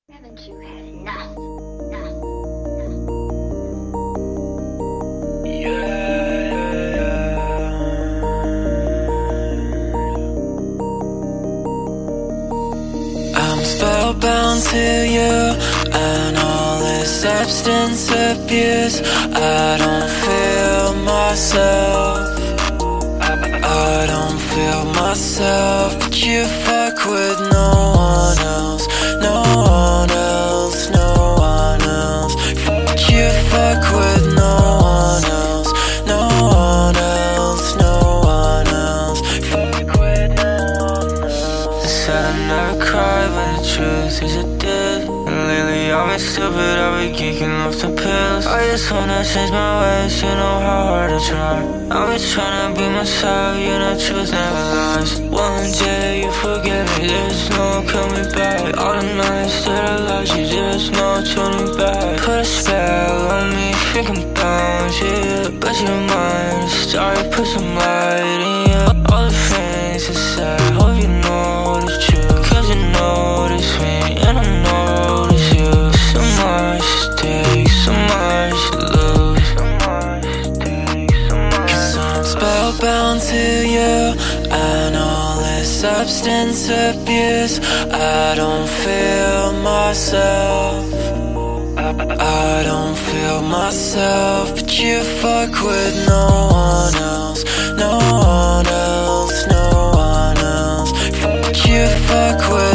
Haven't you had enough? Enough. I'm spellbound to you and all this substance abuse. I don't feel myself. I don't feel myself, but you fuck with no one else. No one else, no one else. You fuck with no one else. No one else, no one else. Fuck with no one else. I said I never cried, but the truth is I did. And lately I've been stupid, I've been geeking off the pills. I just wanna change my ways, you know how hard I try. I've been trying to be myself, you know truth never lies. One day you forget me, there's no coming back. All the nights that I lost you, there's no turning back. Put a spell on me, thinking about you, but your mind started put some light in you. All the things I said, hope you know the truth, cause you notice me and I notice you. So much to take, so much to lose. Cause I'm spellbound to you and all this substance abuse. I don't feel myself. I don't feel myself, but you fuck with no one else. No one else, no one else. You fuck with